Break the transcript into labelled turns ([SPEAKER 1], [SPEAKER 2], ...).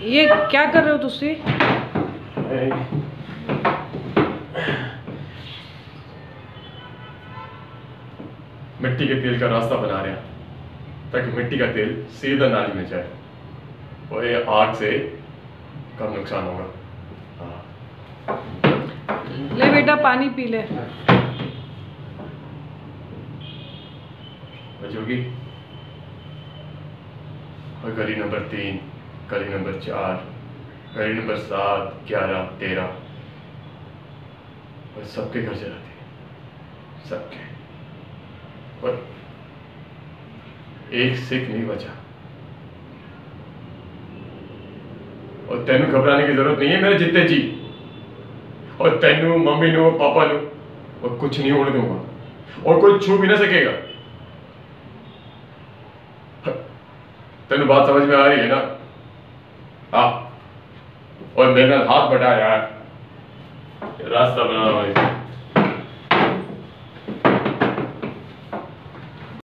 [SPEAKER 1] ये क्या कर रहे हो तुसी?
[SPEAKER 2] मिट्टी के तेल का रास्ता बना रहे हैं ताकि मिट्टी का तेल सीधा नाली में जाए और ये आग से कम नुकसान होगा।
[SPEAKER 1] ले बेटा पानी पी ले।
[SPEAKER 2] बचोगी और गली नंबर 3, गली नंबर 4, गली नंबर 7, 11, 13 और सबके घर जलाती है, सबके। और एक सिख नहीं बचा। और तेनू घबराने की जरूरत नहीं है मेरे जितने जी। और तेनू मम्मी नो पापा नो और कुछ नहीं होने दूंगा और कोई छू भी ना सकेगा। तेनू बात समझ में आ रही है ना? हाँ, और मेरे नाल हाथ बढ़ा यार, रास्ता बना भाई।